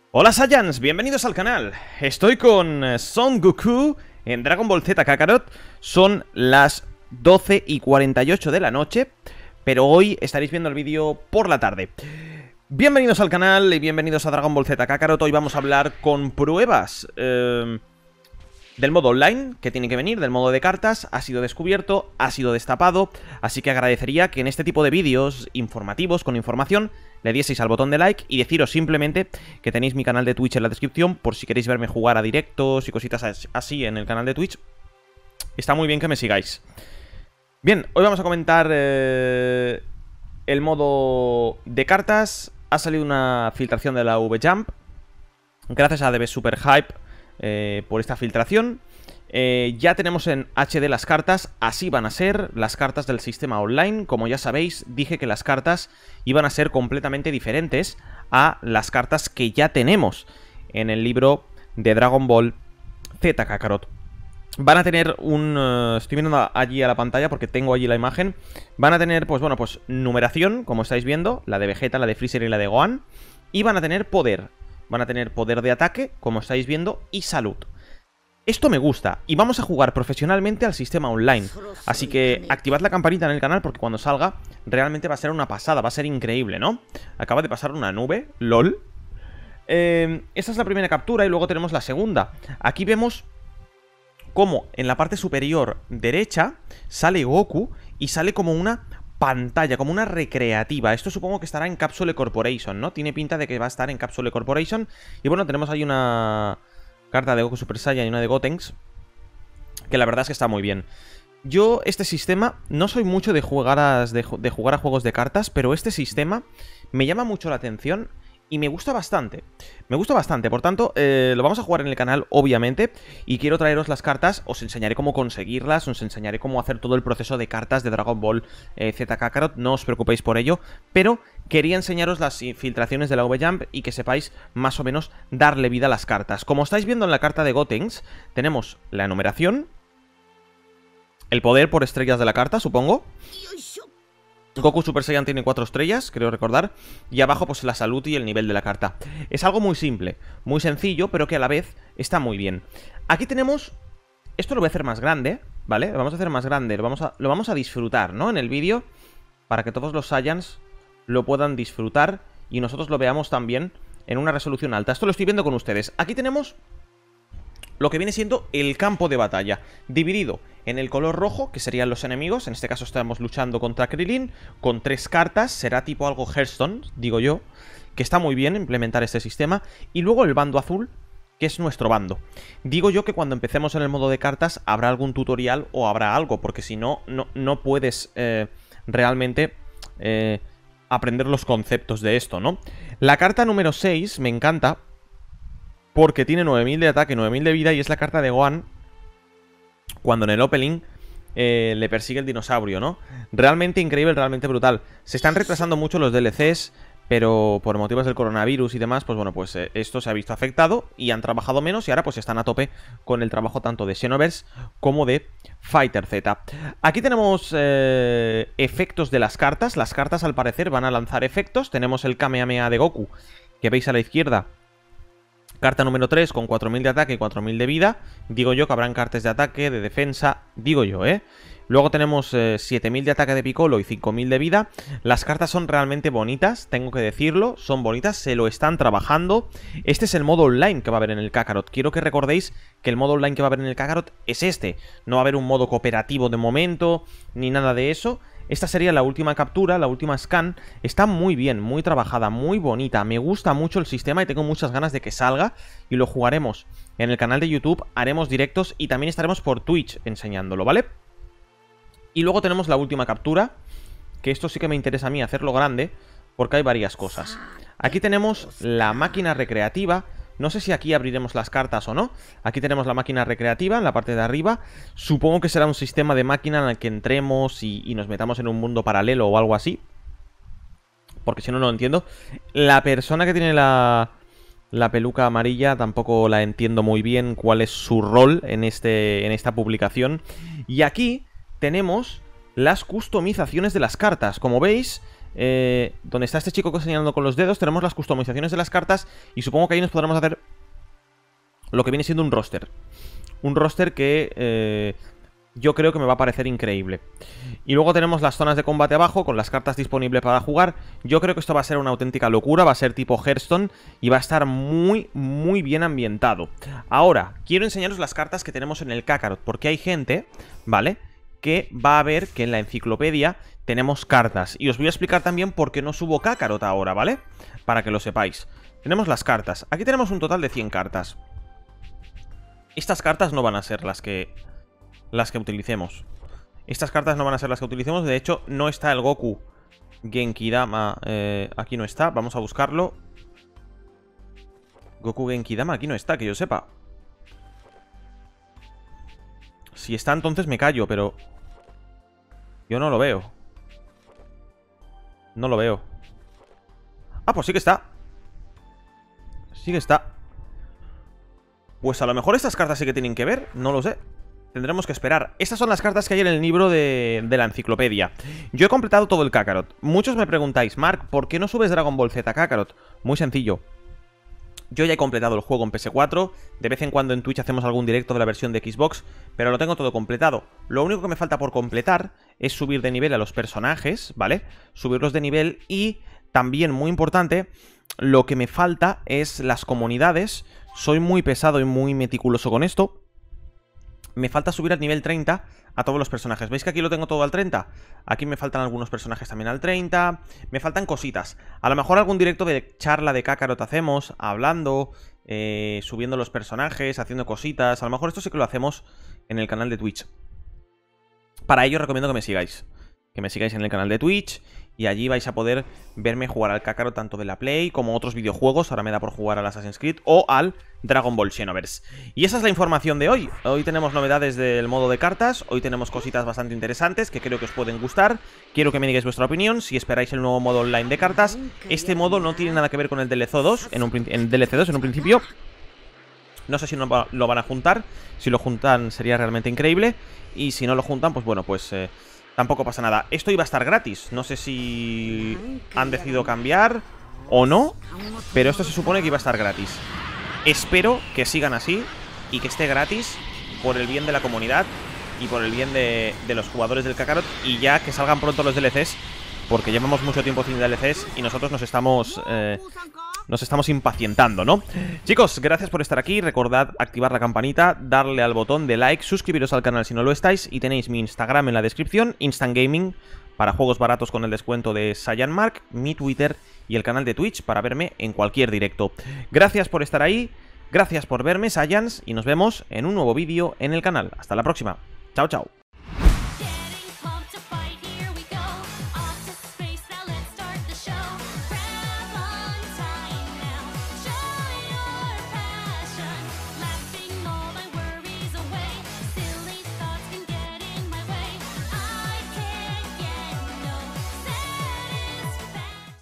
Hola Saiyans, bienvenidos al canal. Estoy con Son Goku en Dragon Ball Z Kakarot. Son las 12:48 de la noche, pero hoy estaréis viendo el vídeo por la tarde. Bienvenidos al canal y bienvenidos a Dragon Ball Z Kakarot. Hoy vamos a hablar con pruebas del modo online, que tiene que venir, del modo de cartas. Ha sido descubierto, ha sido destapado, así que agradecería que en este tipo de vídeos informativos, con información, le dieseis al botón de like y deciros simplemente que tenéis mi canal de Twitch en la descripción por si queréis verme jugar a directos y cositas así en el canal de Twitch. Está muy bien que me sigáis. Bien, hoy vamos a comentar el modo de cartas. Ha salido una filtración de la V-Jump. Gracias a DB Super Hype por esta filtración. Ya tenemos en HD las cartas, así van a ser las cartas del sistema online. Como ya sabéis, dije que las cartas iban a ser completamente diferentes a las cartas que ya tenemos en el libro de Dragon Ball Z Kakarot. Van a tener un... estoy viendo allí a la pantalla porque tengo allí la imagen. Van a tener, pues bueno, pues numeración, como estáis viendo, la de Vegeta, la de Freezer y la de Gohan. Y van a tener poder. Van a tener poder de ataque, como estáis viendo, y salud. Esto me gusta, y vamos a jugar profesionalmente al sistema online. Así que activad la campanita en el canal porque cuando salga realmente va a ser una pasada, va a ser increíble, ¿no? Acaba de pasar una nube, LOL. Esta es la primera captura y luego tenemos la segunda. Aquí vemos cómo en la parte superior derecha sale Goku y sale como una pantalla, como una recreativa. Esto supongo que estará en Capsule Corporation, ¿no? Tiene pinta de que va a estar en Capsule Corporation. Y bueno, tenemos ahí una carta de Goku Super Saiyan y una de Gotenks, que la verdad es que está muy bien. Yo, este sistema, no soy mucho de jugar a juegos de cartas, pero este sistema me llama mucho la atención y me gusta bastante. Me gusta bastante, por tanto, lo vamos a jugar en el canal, obviamente, y quiero traeros las cartas, os enseñaré cómo conseguirlas, os enseñaré cómo hacer todo el proceso de cartas de Dragon Ball Z Kakarot, no os preocupéis por ello, pero quería enseñaros las filtraciones de la V-Jump y que sepáis más o menos darle vida a las cartas. Como estáis viendo en la carta de Gotenks, tenemos la enumeración, el poder por estrellas de la carta, supongo. Goku Super Saiyan tiene 4 estrellas, creo recordar. Y abajo pues la salud y el nivel de la carta. Es algo muy simple, muy sencillo, pero que a la vez está muy bien. Aquí tenemos... Esto lo voy a hacer más grande, ¿vale? Lo vamos a hacer más grande, lo vamos a disfrutar, ¿no? En el vídeo, para que todos los Saiyans lo puedan disfrutar y nosotros lo veamos también en una resolución alta. Esto lo estoy viendo con ustedes. Aquí tenemos lo que viene siendo el campo de batalla, dividido en el color rojo, que serían los enemigos. En este caso estamos luchando contra Krillin, con 3 cartas, será tipo algo Hearthstone, digo yo, que está muy bien implementar este sistema. Y luego el bando azul, que es nuestro bando. Digo yo que cuando empecemos en el modo de cartas habrá algún tutorial o habrá algo, porque si no, no puedes realmente aprender los conceptos de esto, ¿no? La carta número 6 me encanta, porque tiene 9000 de ataque, 9000 de vida y es la carta de Gohan cuando en el opening le persigue el dinosaurio, ¿no? Realmente increíble, realmente brutal. Se están retrasando mucho los DLCs, pero por motivos del coronavirus y demás, pues bueno, pues esto se ha visto afectado y han trabajado menos y ahora pues están a tope con el trabajo tanto de Xenoverse como de Fighter Z. Aquí tenemos efectos de las cartas. Las cartas al parecer van a lanzar efectos. Tenemos el Kamehameha de Goku, que veis a la izquierda. Carta número 3 con 4000 de ataque y 4000 de vida. Digo yo que habrán cartas de ataque, de defensa, digo yo, ¿eh? Luego tenemos 7000 de ataque de Piccolo y 5000 de vida. Las cartas son realmente bonitas, tengo que decirlo, son bonitas, se lo están trabajando. Este es el modo online que va a haber en el Kakarot. Quiero que recordéis que el modo online que va a haber en el Kakarot es este. No va a haber un modo cooperativo de momento, ni nada de eso. Esta sería la última captura, la última scan. Está muy bien, muy trabajada, muy bonita. Me gusta mucho el sistema y tengo muchas ganas de que salga. Y lo jugaremos en el canal de YouTube, haremos directos y también estaremos por Twitch enseñándolo, ¿vale? Y luego tenemos la última captura, que esto sí que me interesa a mí hacerlo grande, porque hay varias cosas. Aquí tenemos la máquina recreativa. No sé si aquí abriremos las cartas o no. Aquí tenemos la máquina recreativa en la parte de arriba. Supongo que será un sistema de máquina en el que entremos y nos metamos en un mundo paralelo o algo así, porque si no, no lo entiendo. La persona que tiene la peluca amarilla tampoco la entiendo muy bien cuál es su rol en esta publicación. Y aquí tenemos las customizaciones de las cartas. Como veis, donde está este chico señalando con los dedos, tenemos las customizaciones de las cartas. Y supongo que ahí nos podremos hacer lo que viene siendo un roster. Un roster que yo creo que me va a parecer increíble. Y luego tenemos las zonas de combate abajo con las cartas disponibles para jugar. Yo creo que esto va a ser una auténtica locura, va a ser tipo Hearthstone y va a estar muy, muy bien ambientado. Ahora, quiero enseñaros las cartas que tenemos en el Kakarot, porque hay gente, ¿vale?, que va a ver que en la enciclopedia tenemos cartas. Y os voy a explicar también por qué no subo Kakarot ahora, ¿vale? Para que lo sepáis. Tenemos las cartas. Aquí tenemos un total de 100 cartas. Estas cartas no van a ser las que utilicemos. Estas cartas no van a ser las que utilicemos. De hecho, no está el Goku Genkidama. Aquí no está. Vamos a buscarlo. Goku Genkidama aquí no está, que yo sepa. Si está, entonces me callo, pero yo no lo veo. No lo veo. Ah, pues sí que está. Sí que está. Pues a lo mejor estas cartas sí que tienen que ver. No lo sé. Tendremos que esperar. Estas son las cartas que hay en el libro de la enciclopedia. Yo he completado todo el Kakarot. Muchos me preguntáis, Mark, ¿por qué no subes Dragon Ball Z Kakarot? Muy sencillo. Yo ya he completado el juego en PS4, de vez en cuando en Twitch hacemos algún directo de la versión de Xbox, pero lo tengo todo completado. Lo único que me falta por completar es subir de nivel a los personajes, ¿vale? Subirlos de nivel y también, muy importante, lo que me falta es las comunidades. Soy muy pesado y muy meticuloso con esto. Me falta subir al nivel 30 a todos los personajes. ¿Veis que aquí lo tengo todo al 30? Aquí me faltan algunos personajes también al 30. Me faltan cositas. A lo mejor algún directo de charla de Kakarot hacemos, hablando, subiendo los personajes, haciendo cositas. A lo mejor esto sí que lo hacemos en el canal de Twitch. Para ello recomiendo que me sigáis. Que me sigáis en el canal de Twitch. Y allí vais a poder verme jugar al Kakarot tanto de la Play como otros videojuegos. Ahora me da por jugar al Assassin's Creed o al Dragon Ball Xenoverse. Y esa es la información de hoy. Hoy tenemos novedades del modo de cartas. Hoy tenemos cositas bastante interesantes que creo que os pueden gustar. Quiero que me digáis vuestra opinión si esperáis el nuevo modo online de cartas. Este modo no tiene nada que ver con el DLC 2 en un principio. No sé si lo van a juntar. Si lo juntan sería realmente increíble. Y si no lo juntan, pues bueno, pues tampoco pasa nada. Esto iba a estar gratis. No sé si han decidido cambiar o no, pero esto se supone que iba a estar gratis. Espero que sigan así y que esté gratis por el bien de la comunidad y por el bien de los jugadores del Kakarot. Y ya que salgan pronto los DLCs, porque llevamos mucho tiempo sin DLCs y nosotros nos estamos impacientando, ¿no? Chicos, gracias por estar aquí. Recordad activar la campanita, darle al botón de like, suscribiros al canal si no lo estáis. Y tenéis mi Instagram en la descripción, Instant Gaming, para juegos baratos con el descuento de Saiyan Mark, mi Twitter y el canal de Twitch para verme en cualquier directo. Gracias por estar ahí, gracias por verme, Saiyans, y nos vemos en un nuevo vídeo en el canal. Hasta la próxima. Chao, chao.